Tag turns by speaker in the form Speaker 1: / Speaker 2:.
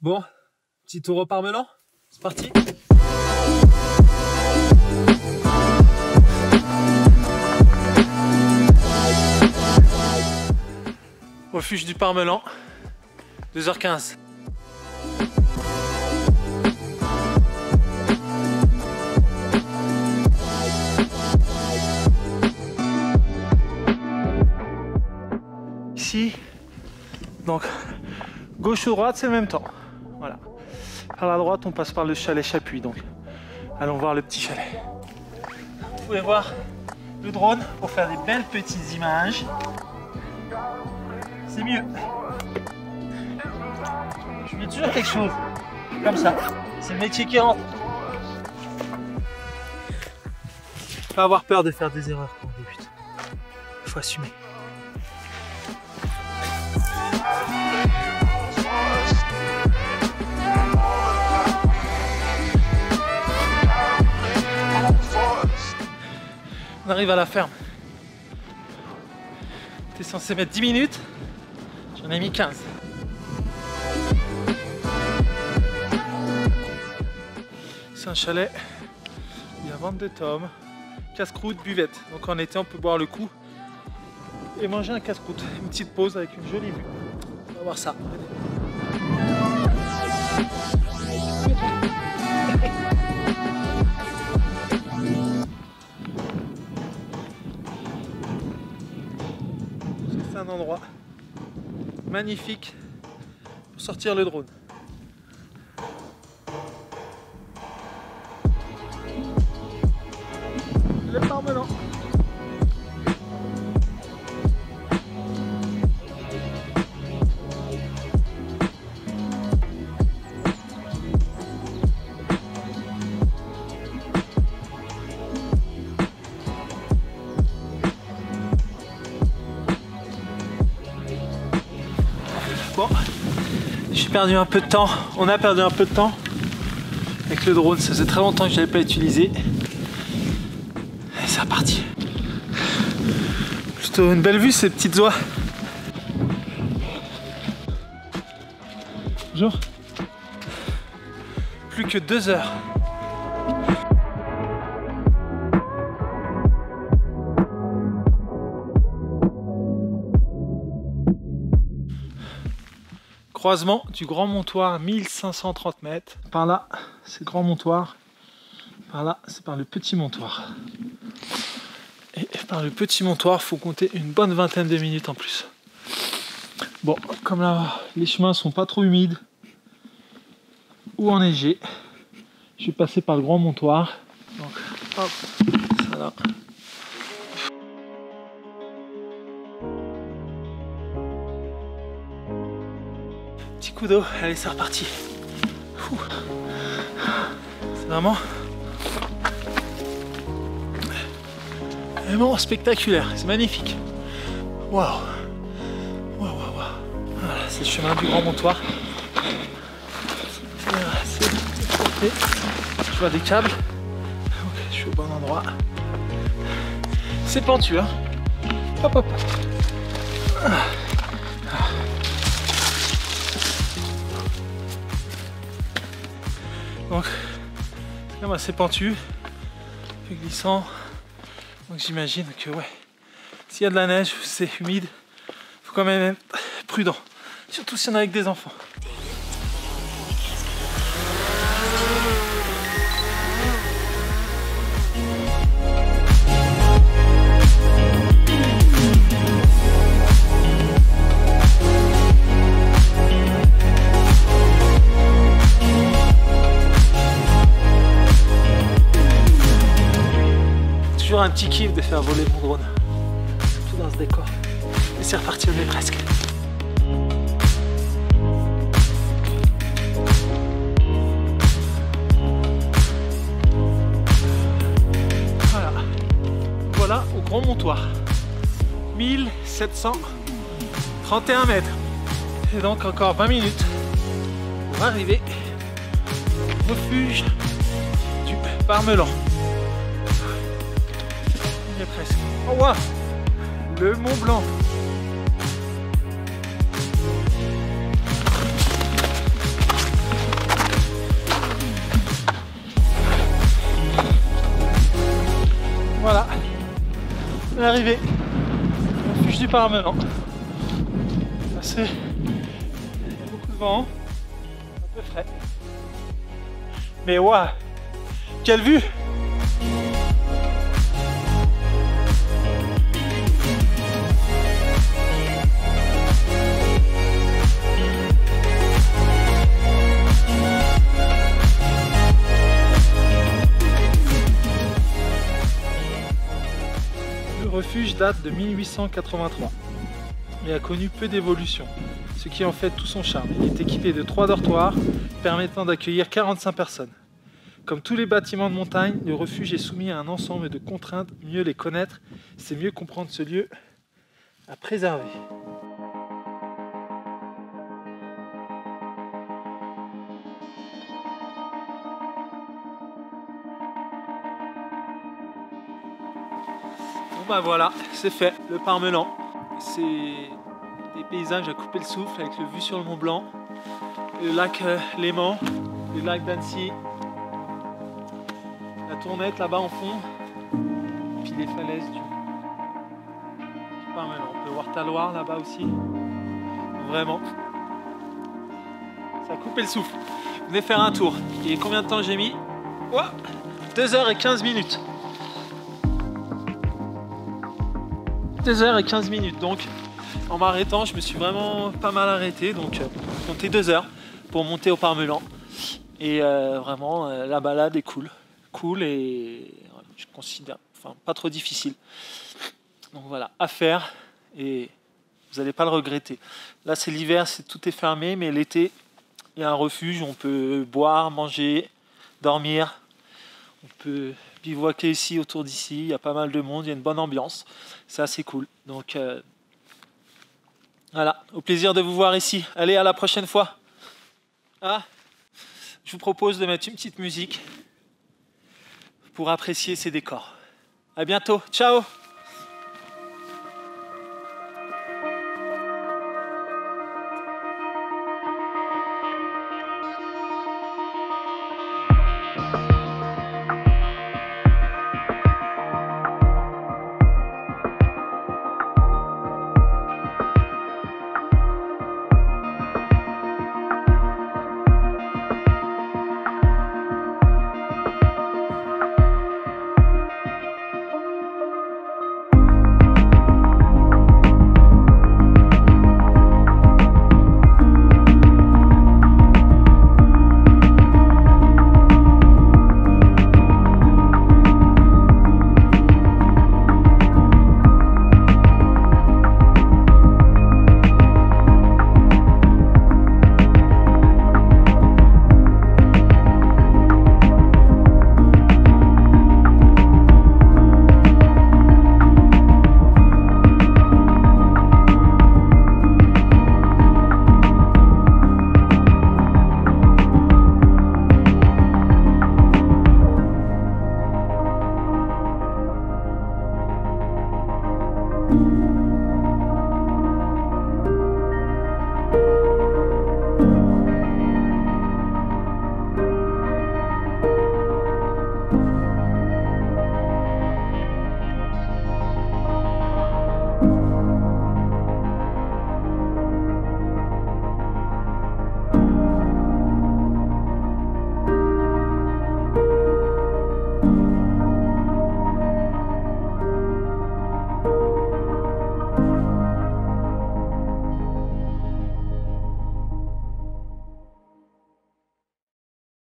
Speaker 1: Bon, petit tour au Parmelan, c'est parti. Refuge du Parmelan, 2h15. Ici, donc gauche ou droite, c'est le même temps. Voilà. Par la droite, on passe par le chalet Chapuis. Donc, allons voir le petit chalet. Vous pouvez voir le drone pour faire des belles petites images. C'est mieux. Je mets toujours quelque chose comme ça. C'est le métier qui rentre. Pas avoir peur de faire des erreurs quand on débute. Il faut assumer. On arrive à la ferme. T'es censé mettre 10 minutes, j'en ai mis 15. C'est un chalet, il y a 22 tomes, casse-croûte, buvette. Donc en été on peut boire le coup et manger un casse-croûte. Une petite pause avec une jolie vue. On va voir ça. C'est un endroit magnifique pour sortir le drone. Le Parmelan. Bon, j'ai perdu un peu de temps, on a perdu un peu de temps avec le drone, ça faisait très longtemps que je n'avais pas utilisé. Et c'est reparti. Plutôt une belle vue ces petites oies. Bonjour. Plus que 2 heures. Croisement du Grand Montoire, 1530 mètres. Par là, c'est Grand Montoire. Par là, c'est par le Petit Montoire. Et par le Petit Montoire, il faut compter une bonne vingtaine de minutes en plus. Bon, comme là, les chemins sont pas trop humides ou enneigés, je vais passer par le Grand Montoire. Donc, hop, ça là. Petit coup d'eau, allez, c'est reparti. C'est vraiment spectaculaire, c'est magnifique. Waouh, waouh, waouh. Voilà, c'est le chemin du Grand Montoire. Je vois des câbles. Ok, je suis au bon endroit. C'est pentu, hein. Hop, hop. Donc, c'est quand même assez pentu, un peu glissant. Donc j'imagine que ouais, s'il y a de la neige, c'est humide, faut quand même être prudent, surtout si on est avec des enfants. Toujours un petit kiff de faire voler mon drone, surtout dans ce décor. Et c'est reparti, on est presque. Voilà, voilà au Grand Montoire, 1731 mètres. Et donc encore 20 minutes pour arriver au refuge du Parmelan. Presque. Oh wow, le Mont Blanc. l'arrivée. Refuge du Parmelan. Il y a beaucoup de vent, un peu frais. Mais waouh, quelle vue! Le refuge date de 1883 et a connu peu d'évolution, ce qui en fait tout son charme. Il est équipé de 3 dortoirs permettant d'accueillir 45 personnes. Comme tous les bâtiments de montagne, le refuge est soumis à un ensemble de contraintes. Mieux les connaître, c'est mieux comprendre ce lieu à préserver. Bon bah voilà, c'est fait, le Parmelan. C'est des paysages à couper le souffle avec le vue sur le Mont Blanc, le lac Léman, le lac d'Annecy, la Tournette là-bas en fond, puis les falaises du Parmelan. On peut voir Taloir là-bas aussi. Vraiment, ça a coupé le souffle. Venez faire un tour. Et combien de temps j'ai mis? 2h15. 2h15, donc en m'arrêtant, je me suis vraiment pas mal arrêté, donc comptez 2 heures pour monter au Parmelan. Et vraiment, la balade est cool et voilà, je considère, enfin pas trop difficile. Donc voilà, à faire et vous n'allez pas le regretter. Là c'est l'hiver, tout est fermé, mais l'été, il y a un refuge où on peut boire, manger, dormir. On peut bivouaquer ici, autour d'ici, il y a pas mal de monde, il y a une bonne ambiance, c'est assez cool. Donc voilà, au plaisir de vous voir ici. Allez, à la prochaine fois. Je vous propose de mettre une petite musique pour apprécier ces décors. À bientôt, ciao!